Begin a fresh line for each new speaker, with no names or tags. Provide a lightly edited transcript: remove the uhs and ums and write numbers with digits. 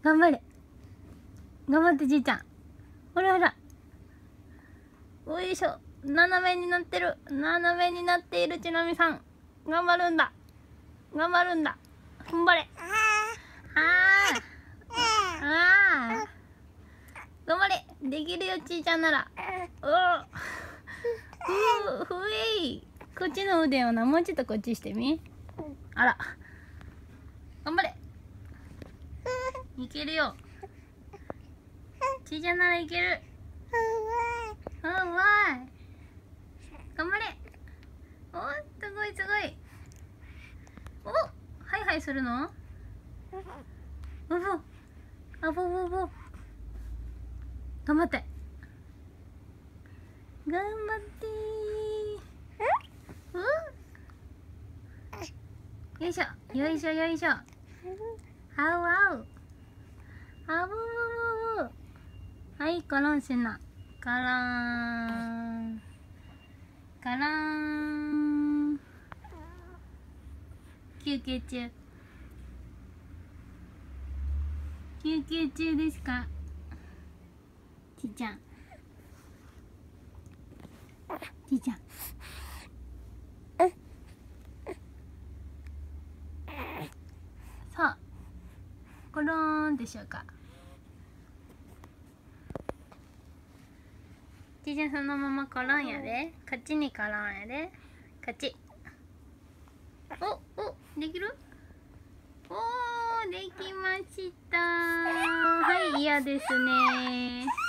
頑張れ。頑張ってじいちゃん。ほらほら。おいしょ。斜めになってる。斜めになっているちなみさん。頑張るんだ。頑張るんだ。踏ん張れ。頑張れ。できるよちいちゃんなら。ふえい。こっちの腕をな、もうちょっとこっちしてみ。あら。頑張れ。いけるよ。ちいちゃんならいける。わい。頑張れ。お、すごいすごい。お、はいはいするの？ボボ。あ、ボボボ。頑張って。頑張ってー。よいしょ、よいしょ、よいしょ。あうあう。あぶぶぶぶ。はい、コロンしな。コロン。コロン。休憩中。休憩中ですか？ちいちゃん。ちいちゃん。さあ、コローンでしょうか。ちいちゃんそのままコロンやで。こっちにコロンやで。こっち。お、できる？おー、できました。はい、嫌ですね。